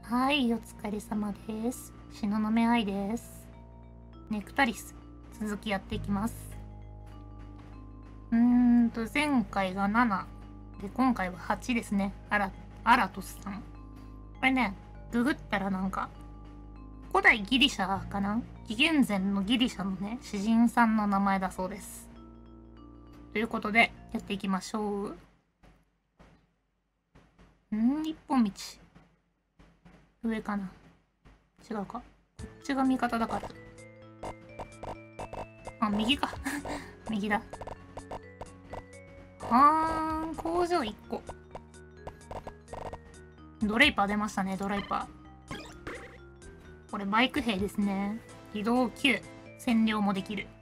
はい、お疲れ様です。東雲愛です。ネクタリス、続きやっていきます。前回が7で、今回は8ですね。アラトスさん。これね、ググったらなんか、古代ギリシャかな、紀元前のギリシャのね、詩人さんの名前だそうです。ということで、やっていきましょう。一本道。上かな、違うか。こっちが味方だから。あ、右か。右だ。工場1個。ドレイパー出ましたね、ドレイパー。これバイク兵ですね。移動9。占領もできる。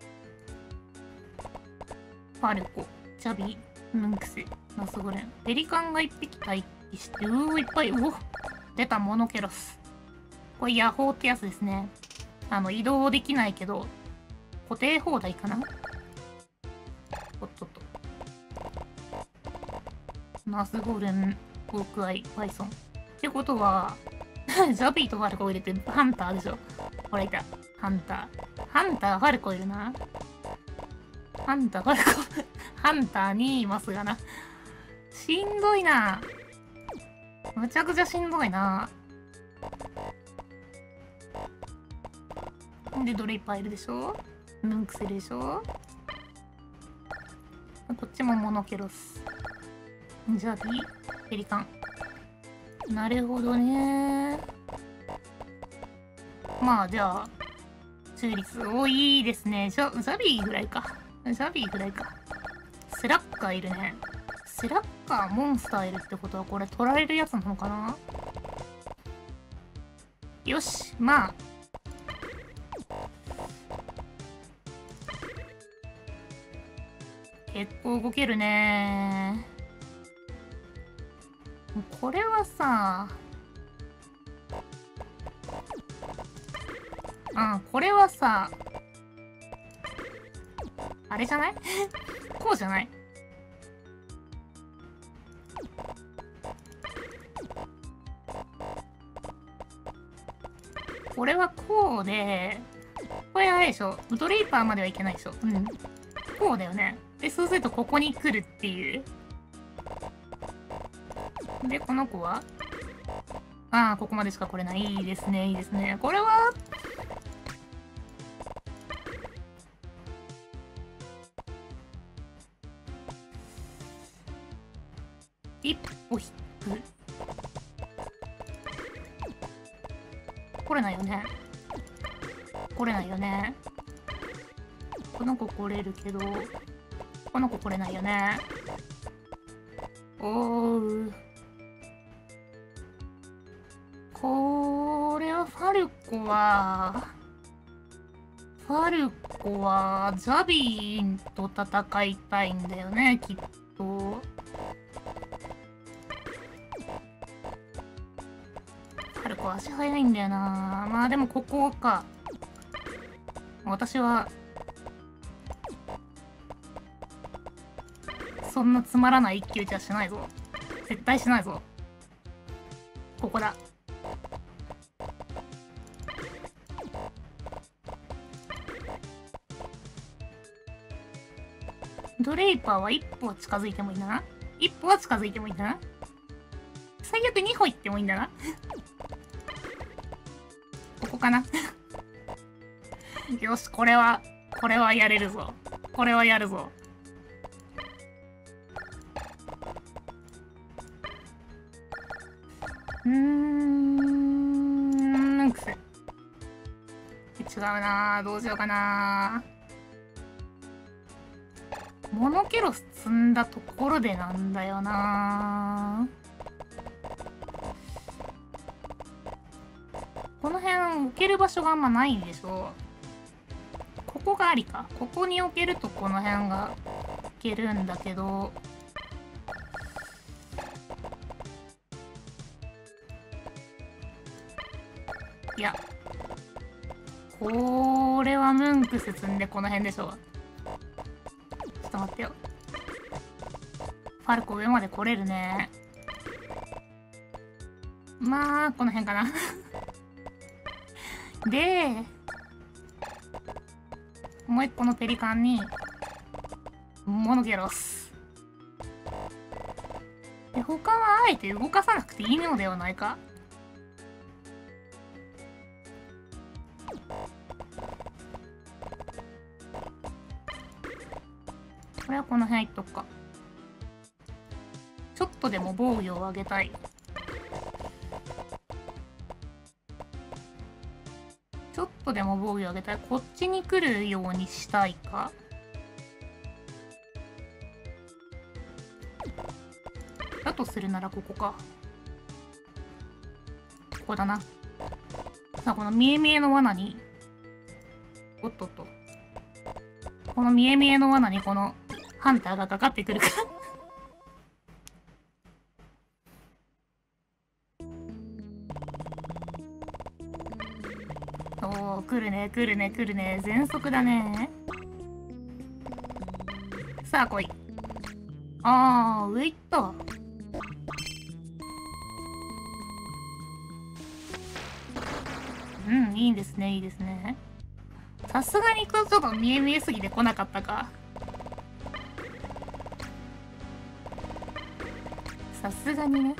ファルコ、ジャビ、ムンクス、ナスゴレン。ペリカンが1匹待機して、いっぱい。お、出たモノケロス。これヤホーってやつですね。移動できないけど、固定放題かな。おっとっと。ナスゴレン、オークアイ、パイソン。ってことは、ジャビーとファルコ入れてハンターでしょ。ほらいた。ハンター。ハンター、ファルコいるな。ハンター、ファルコ。ハンターにいますがな。しんどいな。むちゃくちゃしんどいな。で、ドレイパーいるでしょ。ムンクスいるでしょ。こっちもモノケロス。ジャビー、ペリカン。なるほどね。まあ、じゃあ、中立。お、いいですね。ザビーぐらいか。ザビーぐらいか。スラッガーいるね。スラッガー、モンスターいるってことは、これ取られるやつなのかな。よし、まあ。結構動けるね。これはさ、これはさ、あれじゃない？こうじゃない？これはこうで、これあれでしょ。ドレイパーまではいけないでしょ。うん。こうだよね。で、そうするとここに来るっていう。で、この子はここまでしか来れない。いいですね、いいですね。これは、一歩引く。来れないよね。来れないよね。この子来れるけど、この子来れないよね。おー。これはファルコは、ザビーンと戦いたいんだよね、きっと。ファルコ足早いんだよな。まあでもここか。私は、そんなつまらない一騎打ちはしないぞ。絶対しないぞ。ここだ。ドレイパーは一歩は近づいてもいいんだな。一歩は近づいてもいいんだな。最悪2歩行ってもいいんだな。ここかな。よし、これはやれるぞ。これはやるぞ。なんくせ。違うなぁ。どうしようかなぁ。モノケロス積んだところでなんだよな。この辺置ける場所があんまないでしょ。ここがありか。ここに置けるとこの辺が置けるんだけど、いや、これはムンクス積んでこの辺でしょ。ちょっと待ってよ。ファルコ上まで来れるね。 まあ、この辺かな。で、もう一個のペリカンに、モノゲロス。で、他はあえて動かさなくていいのではないか？これはこの辺いっとくか。ちょっとでも防御を上げたい。ちょっとでも防御を上げたい。こっちに来るようにしたいか。だとするならここか。ここだな。さあ、この見え見えの罠に、おっとっと。この見え見えの罠にこのハンターがかかってくるか。おー、来るね、来るね、来るね。全速だね。さあ、来い。あー、上行った。うん、いいですね、いいですね。さすがにちょっと見え見えすぎて来なかったか。さすがにね。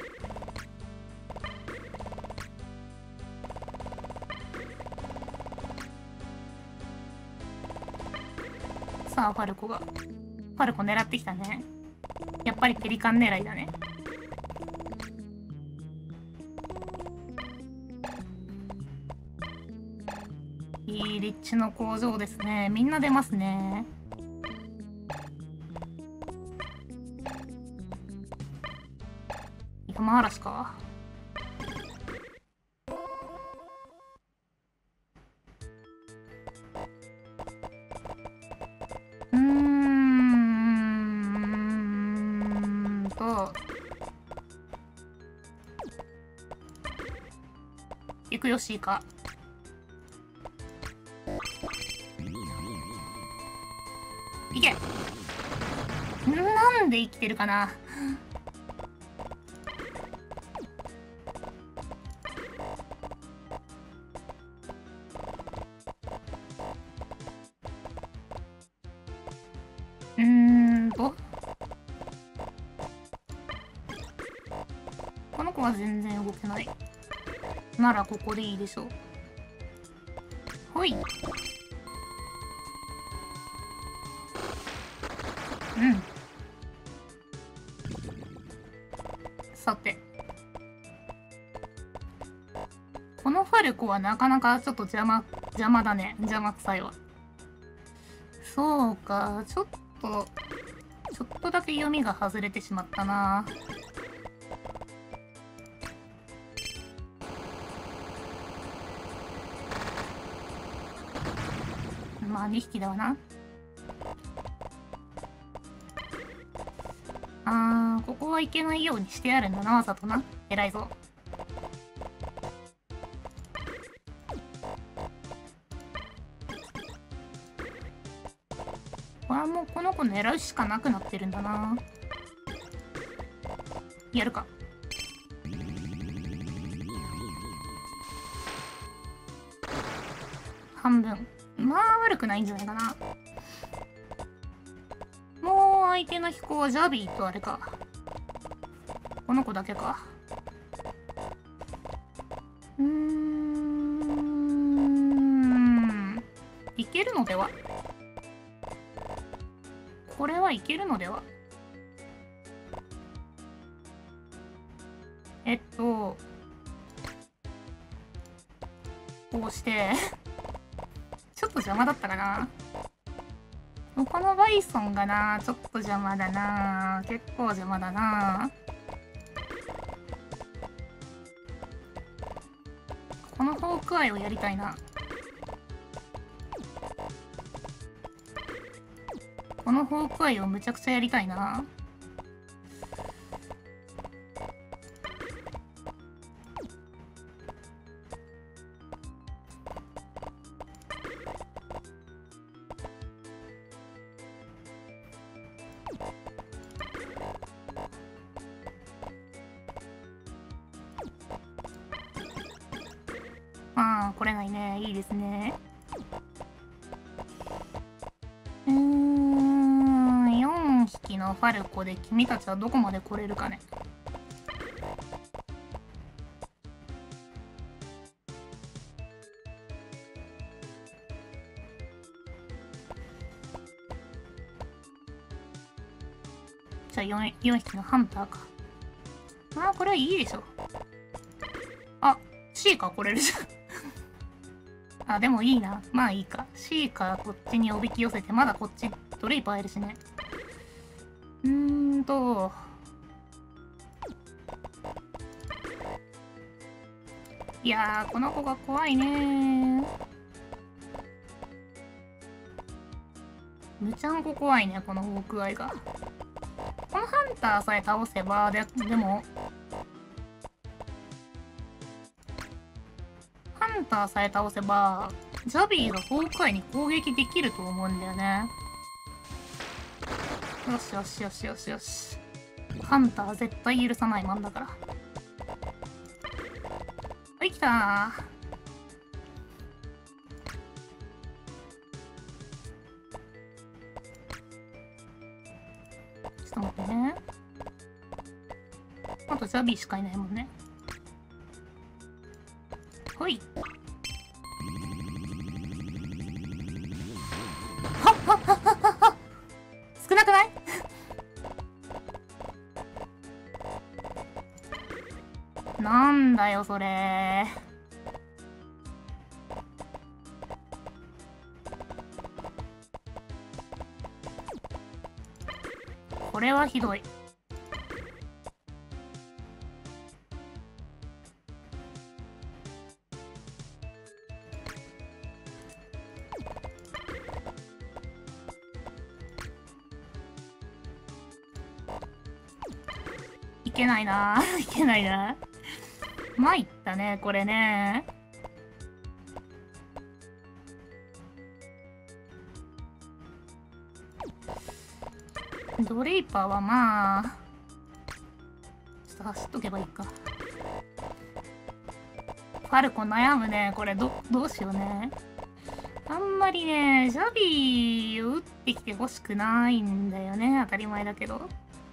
さあ、ファルコが。ファルコ狙ってきたね。やっぱりペリカン狙いだね。いい立地の工場ですね。みんな出ますね。山嵐か。行くよしいか。いけ。なんで生きてるかな。この子は全然動けない。ならここでいいでしょう。ほい。さて。このファルコはなかなかちょっと邪魔だね。邪魔くさいわ。そうか、ちょっとだけ読みが外れてしまったな。まあ2匹だわな。ここはいけないようにしてあるんだな、わざとな。偉いぞ。これはもうこの子狙うしかなくなってるんだな。やるか。半分。まあ悪くないんじゃないかな。もう相手の飛行はジャビーとあれか。この子だけか。いけるのでは。これはいけるのでは。こうしてちょっと邪魔だったかな。このバイソンがな、ちょっと邪魔だな。結構邪魔だな。このホークアイをやりたいな。このホークアイをむちゃくちゃやりたいな。 ああ、来れないね。いいですね。4匹のファルコで君たちはどこまで来れるかね。じゃあ4匹のハンターか。まあ、これはいいでしょ。あ、シーカー来れるじゃん。あ、でもいいな。まあいいか。シーカーこっちにおびき寄せて、まだこっちドレイパーいるしね。いやー、この子が怖いねー。むちゃんこ怖いね、このホークアイが。このハンターさえ倒せば、でも、ハンターさえ倒せば、ジャビーがホークアイに攻撃できると思うんだよね。よしよしよしよしよし。ハンター絶対許さないマンだから。はい、来たー。ちょっと待ってね。あとジャビーしかいないもんね。ほい。はっはっはっはっはっ。少なくない？なんだよそれ。これはひどい。いけないなぁ。いけないな。参ったね、これね。ドレイパーはまあ、ちょっと走っとけばいいか。ファルコ悩むね。これどうしようね。あんまりね、ジャビーを打ってきてほしくないんだよね。当たり前だけど。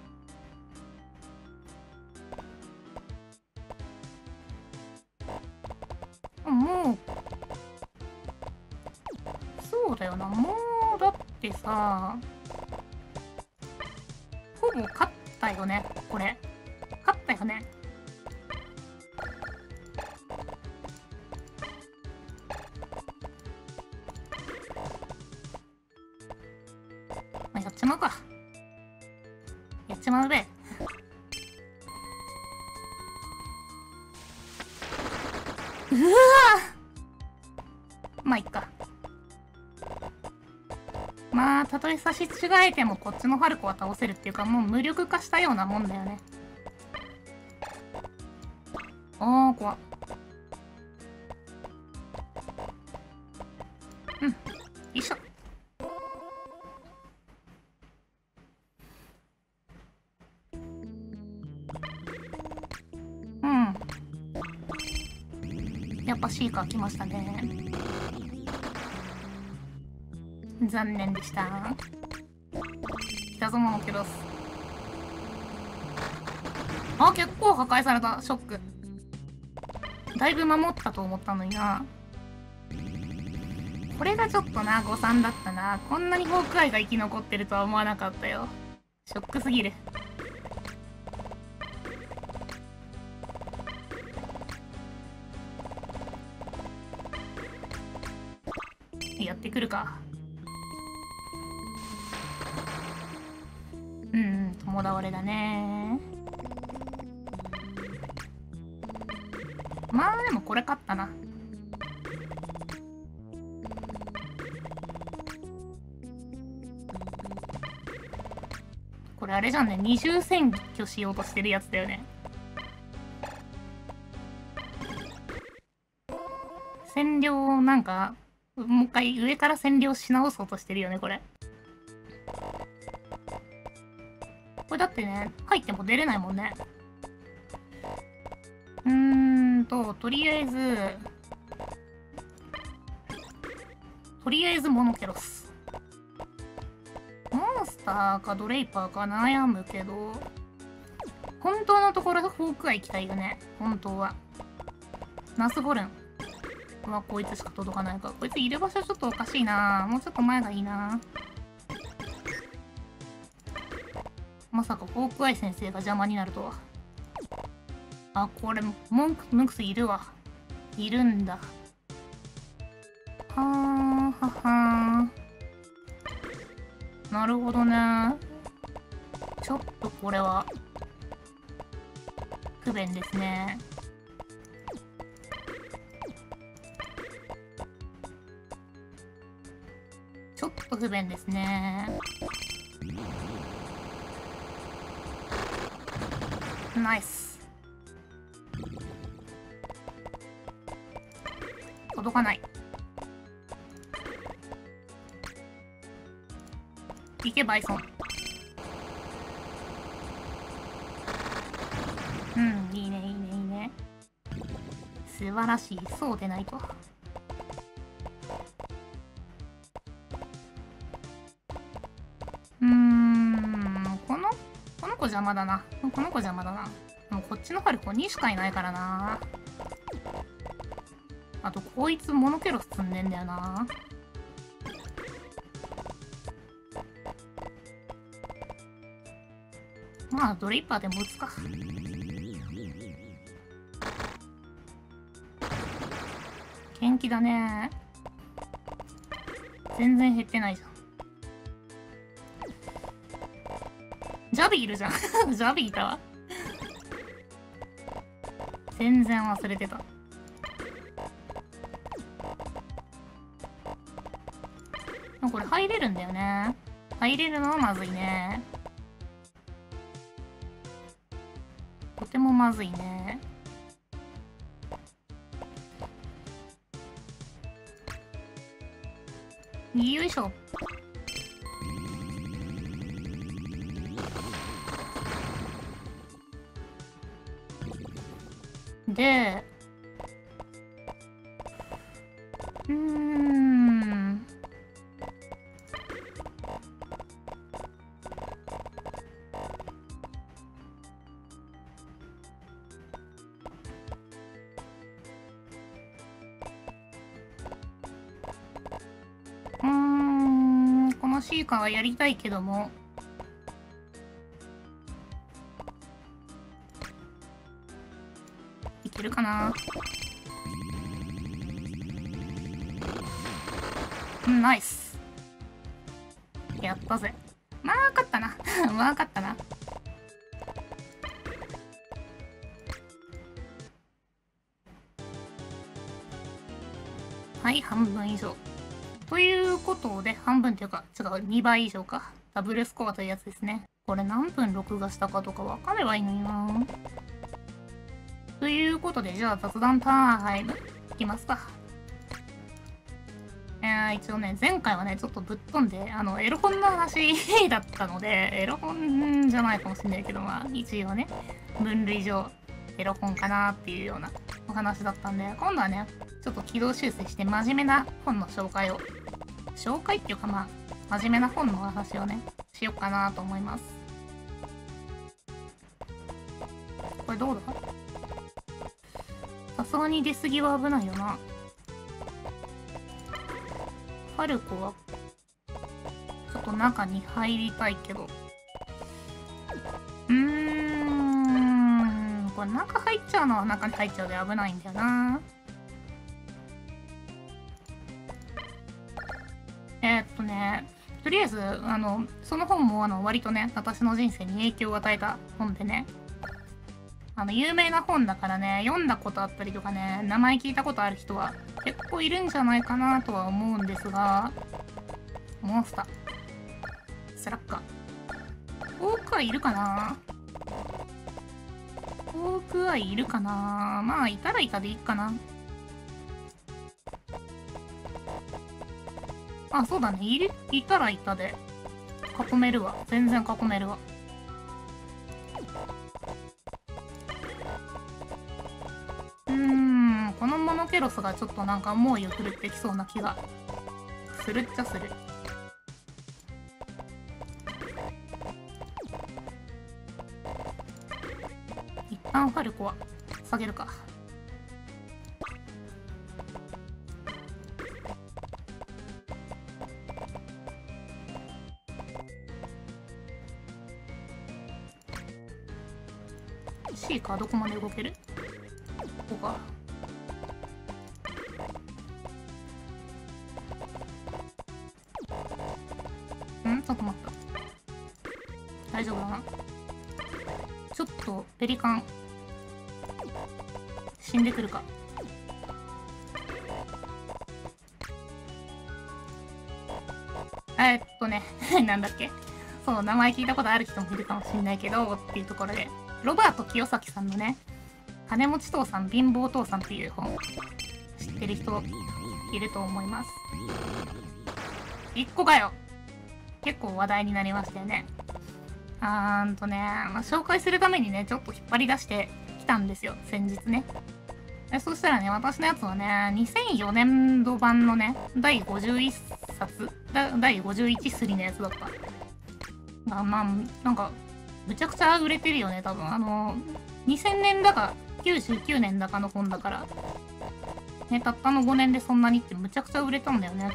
もう、そうだよな。もう、だってさ、ほぼ勝ったよね、これ。勝ったよね。まあ、やっちまうか。やっちまうべ。うわまあ、いっか。まあ、たとえ差し違えてもこっちのファルコは倒せるっていうか、もう無力化したようなもんだよね。あー、怖っ。うん。よいしょ。うん。やっぱシーカー来ましたね。残念でした。来たぞ、モノキュロス。あ、結構破壊された。ショック。だいぶ守ったと思ったのにな。これがちょっとな、誤算だったな。こんなにホークアイが生き残ってるとは思わなかったよ。ショックすぎる。やってくるか。共倒れだね。まあでもこれ勝ったな。これあれじゃんね、二重占拠しようとしてるやつだよね。占領なんかもう一回上から占領し直そうとしてるよね、これ。これだってね、入っても出れないもんね。とりあえずとりあえずモノケロス。モンスターかドレイパーか悩むけど、本当のところフォークアイ行きたいよね。本当は。ナスゴルン。こいつしか届かないか。こいついる場所ちょっとおかしいな。もうちょっと前がいいな。まさかフォークアイ先生が邪魔になるとは。あ、これ、ムクスいるわ。いるんだ。はーははー。なるほどね。ちょっとこれは、不便ですね。ちょっと不便ですね。ナイス。届かない。行けバイソン。うん、いいねいいねいいね。素晴らしい。そうでないと。この子邪魔だな。この子邪魔だな。もうこっちのファルコ2しかいないからな。あとこいつモノケロス積んでんだよな。まあドレイパーでも打つか。元気だね。全然減ってないじゃん。ジャビいるじゃん。ジャビいたわ。全然忘れてた。これ入れるんだよね。入れるのはまずいね。とてもまずいね。よいしょ。で、このシーカーはやりたいけども、いけるかな。ナイス。やったぜ。まあ勝ったな。まあ勝ったな。はい、半分以上。ということで、半分っていうか、違う、2倍以上か。ダブルスコアというやつですね。これ何分録画したかとか分かればいいのにな。ということで、じゃあ雑談タイムいきますか。一応ね、前回はね、ちょっとぶっ飛んで、エロ本の話だったので、エロ本じゃないかもしれないけど、まあ、一応ね、分類上、エロ本かなっていうようなお話だったんで、今度はね、ちょっと軌道修正して真面目な本の紹介っていうかまあ、真面目な本の話をね、しようかなと思います。これどうだ？さすがに出過ぎは危ないよな。ファルコは、ちょっと中に入りたいけど。これ中入っちゃうのは中に入っちゃうで危ないんだよな。とりあえず、その本も割とね、私の人生に影響を与えた本でね、有名な本だからね、読んだことあったりとかね、名前聞いたことある人は結構いるんじゃないかなとは思うんですが、モンスター。スラッカー。フォークアイいるかな？フォークアイいるかな？まあ、いたらいたでいいかな。あ、そうだね。いたらいたで。囲めるわ。全然囲めるわ。このモノケロスがちょっとなんか猛威を振るってきそうな気がするっちゃする。一旦ファルコは下げるか。C か、どこまで動ける？ここか。ちょっと待った。大丈夫だな。ちょっとペリカン死んでくるか。なんだっけ、そう、名前聞いたことある人もいるかもしれないけどっていうところで、ロバート清崎さんのね、金持ち父さん貧乏父さんっていう本知ってる人いると思います。1個かよ。結構話題になりましたよね。紹介するためにね、ちょっと引っ張り出してきたんですよ、先日ね。そしたらね、私のやつはね、2004年度版のね、第51冊、第51スリのやつだった。なんか、むちゃくちゃ売れてるよね、多分。2000年だか、99年だかの本だから。ね、たったの5年でそんなにってむちゃくちゃ売れたんだよね、きっ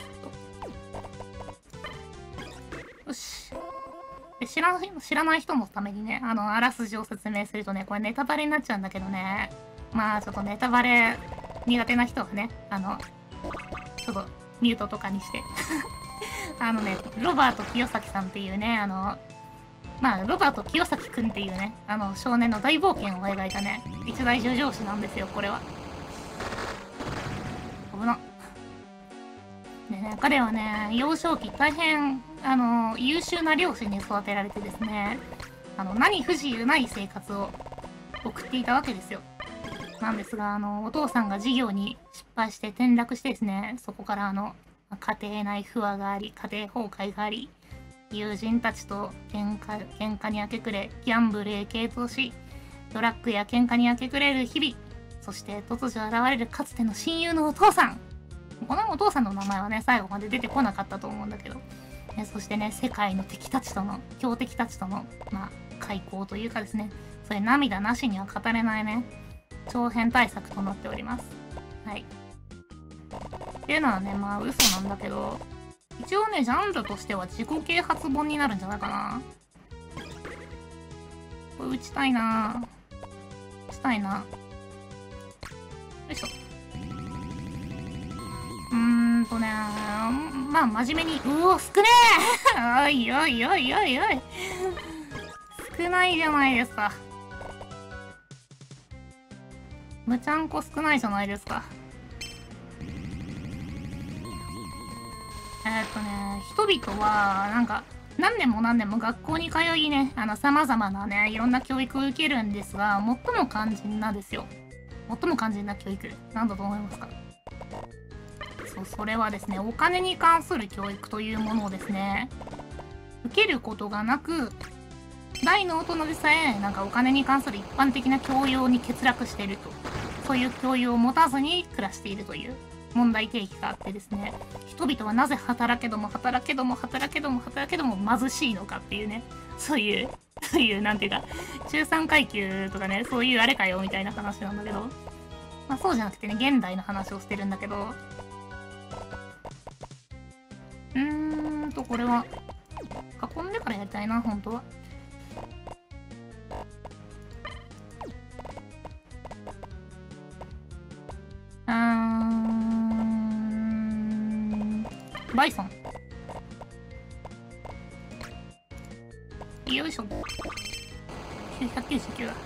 と。よし。で、知らない人のためにね、あらすじを説明するとね、これネタバレになっちゃうんだけどね、まあ、ちょっとネタバレ苦手な人はね、ちょっとミュートとかにして。ロバート清崎さんっていうね、ロバート清崎くんっていうね、少年の大冒険を描いたね、一大叙情詩なんですよ、これは。危な。でね、彼はね、幼少期大変、優秀な両親に育てられてですね、何不自由ない生活を送っていたわけですよ。なんですが、お父さんが事業に失敗して転落してですね、そこから家庭内不和があり、家庭崩壊があり、友人たちと喧嘩に明け暮れ、ギャンブルへ傾倒し、ドラッグや喧嘩に明け暮れる日々、そして突如現れるかつての親友のお父さん。このお父さんの名前はね、最後まで出てこなかったと思うんだけど、そしてね、世界の敵たちとの、強敵たちとの、開口というかですね、それ涙なしには語れないね、長編大作となっております。はい。っていうのはね、嘘なんだけど、一応ね、ジャンルとしては自己啓発本になるんじゃないかな。これ打ちたいなぁ。したいな。よいしょ。真面目に、少ねえおいおいおいおいおい。少ないじゃないですか。むちゃんこ少ないじゃないですか。人々は、何年も何年も学校に通いね、様々なね、いろんな教育を受けるんですが、最も肝心なですよ。最も肝心な教育。なんだと思いますか？そう、それはですね、お金に関する教育というものをですね、受けることがなく、大の大人でさえ、お金に関する一般的な教養に欠落していると。そういう教養を持たずに暮らしているという問題提起があってですね、人々はなぜ働けども働けども働けども働けども貧しいのかっていうね、そういう、なんていうか、中産階級とかね、そういうあれかよみたいな話なんだけど、そうじゃなくてね、現代の話をしてるんだけど、これは、囲んでからやりたいな、本当は。バイソン。よいしょ。199だ。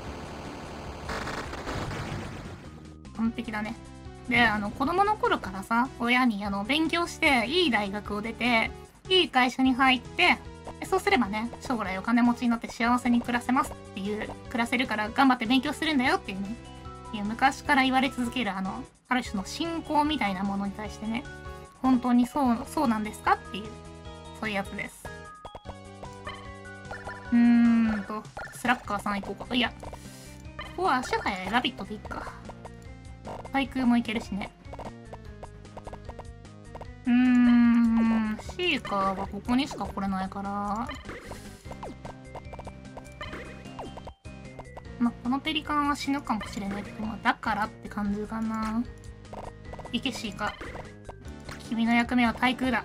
完璧だね。で、子供の頃からさ、親に勉強して、いい大学を出て、いい会社に入って、そうすればね、将来お金持ちになって幸せに暮らせますっていう、暮らせるから頑張って勉強するんだよっていうね、昔から言われ続けるある種の信仰みたいなものに対してね、本当にそうなんですかっていう、そういうやつです。スラッガーさん行こうか。いや、ここは足早いラビットでいっか。対空もいけるしね。 シーカーはここにしか来れないから、まあ、このペリカンは死ぬかもしれないけど、まあ、だからって感じかな。いけシーカー。君の役目は対空だ。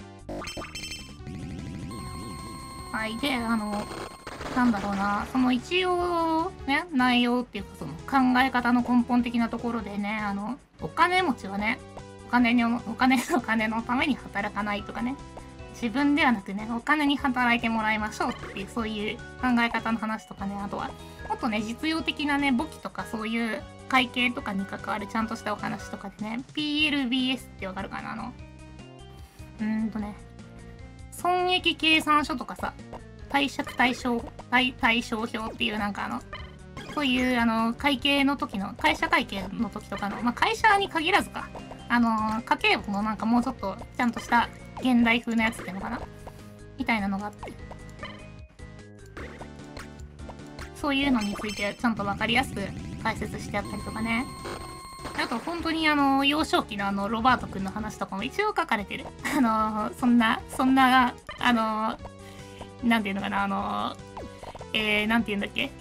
はい。で、なんだろうな、その一応ね、内容っていうかその考え方の根本的なところでね、お金持ちはね、お金のために働かないとかね、自分ではなくね、お金に働いてもらいましょうっていう、そういう考え方の話とかね、あとは、もっとね、実用的なね、簿記とかそういう会計とかに関わるちゃんとしたお話とかでね、PLBS ってわかるかな損益計算書とかさ、貸借対照表っていうなんかそういう会計の時の、会社会計の時とかの、まあ、会社に限らずか、家計簿のなんかもうちょっとちゃんとした現代風のやつっていうのかなみたいなのがあって。そういうのについてちゃんとわかりやすく解説してあったりとかね。あと本当に幼少期のロバートくんの話とかも一応書かれてる。そんな、なんていうのかな、なんていうんだっけ、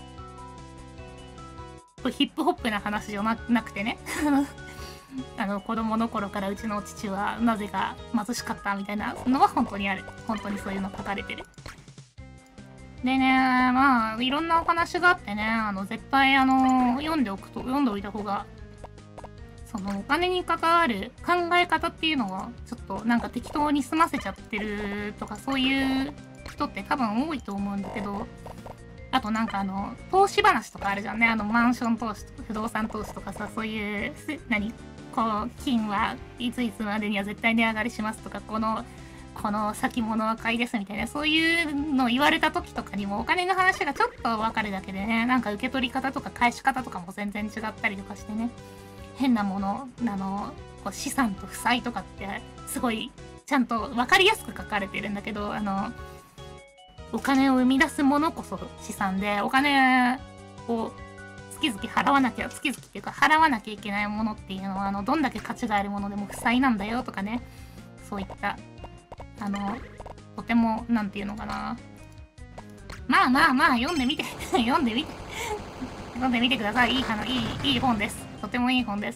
ヒップホップな話じゃなくてね、子供の頃からうちの父はなぜか貧しかったみたいなのは本当にある。本当にそういうの書かれてる。でね、まあ、いろんなお話があってね、絶対読んでおいた方が、そのお金に関わる考え方っていうのは、ちょっとなんか適当に済ませちゃってるとか、そういう人って多分多いと思うんだけど、あとなんか投資話とかあるじゃんね。マンション投資とか不動産投資とかさ、そういう、金はいついつまでには絶対値上がりしますとか、この先物は買いですみたいな、そういうのを言われた時とかにもお金の話がちょっとわかるだけでね、なんか受け取り方とか返し方とかも全然違ったりとかしてね、変なもの、資産と負債とかってすごいちゃんとわかりやすく書かれてるんだけど、お金を生み出すものこそ資産で、お金を月々払わなきゃいけないものっていうのは、どんだけ価値があるものでも負債なんだよとかね、そういった、とても、なんていうのかな。まあ、読んでみて。読んでみてください。いい本です。とてもいい本です。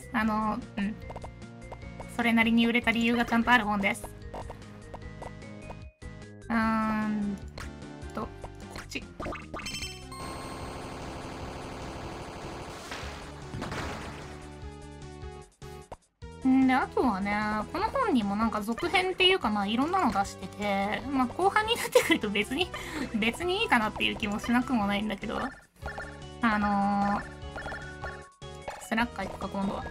それなりに売れた理由がちゃんとある本です。こっち。で、あとはね、この本にもなんか続編っていうか、まあいろんなの出してて、まあ後半になってくると別にいいかなっていう気もしなくもないんだけど、スラッカー行くか、今度は。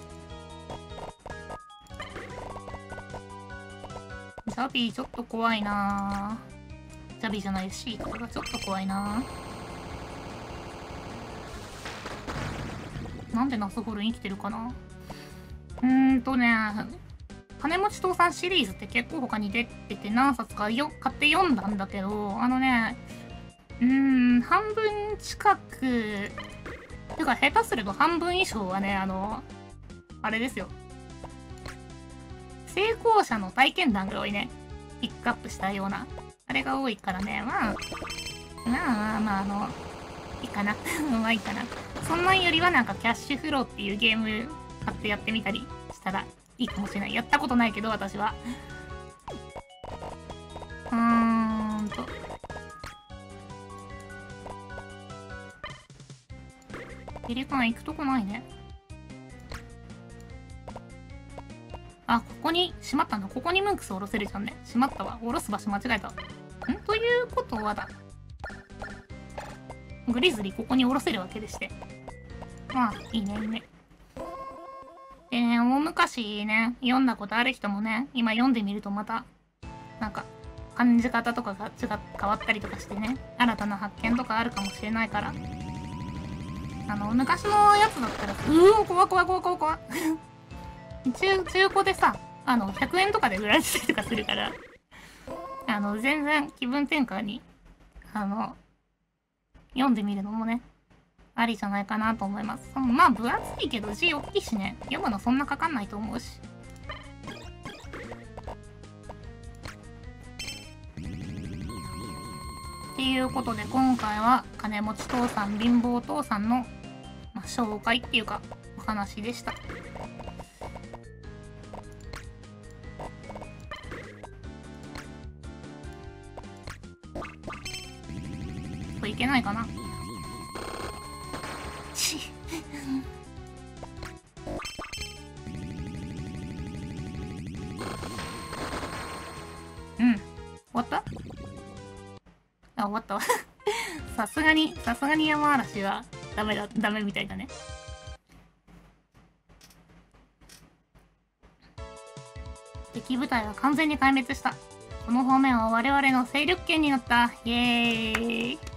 ジャビーちょっと怖いなぁ。ジャビーじゃないし、これがちょっと怖いなぁ。なんでナスホルン生きてるかな。金持ち父さんシリーズって結構他に出てて何冊か買って読んだんだけど、半分近く、てか下手すると半分以上はね、あれですよ。成功者の体験談が多いね。ピックアップしたような。あれが多いからね、いいかな。まあいいかな。そんなんよりはなんかキャッシュフローっていうゲーム買ってやってみたりしたらいいかもしれない。やったことないけど、私は。ペリカン行くとこないね。あ、ここに、しまったんだ。ここにムンクス下ろせるじゃんね。しまったわ。下ろす場所間違えた。ということはだ。グリズリーここに下ろせるわけでして。まあ、いいね、いいね。でね、大昔ね、読んだことある人もね、今読んでみるとまた、なんか、感じ方とかが変わったりとかしてね、新たな発見とかあるかもしれないから。昔のやつだったら、怖中古でさ、100円とかで売られてたりとかするから、全然気分転換に、読んでみるのもね、ありじゃないかなと思います。まあ、分厚いけど字大きいしね、読むのそんなかかんないと思うし。 いうことで今回は金持ち父さん貧乏父さんの、紹介っていうかお話でした。これいけないかな。ちうん終わった。あ、終わったわさすがに山嵐はダメみたいだね。敵部隊は完全に壊滅した。この方面は我々の勢力圏になった。イエーイ。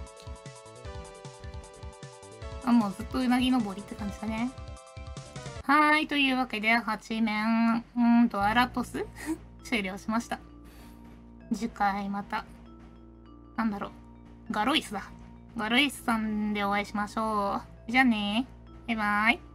あ、もうずっとうなぎ登りって感じだね。はーい、というわけで8面、アラトス終了しました。次回また、なんだろう。ガロイスだ。ガロイスさんでお会いしましょう。じゃあね。バイバイ。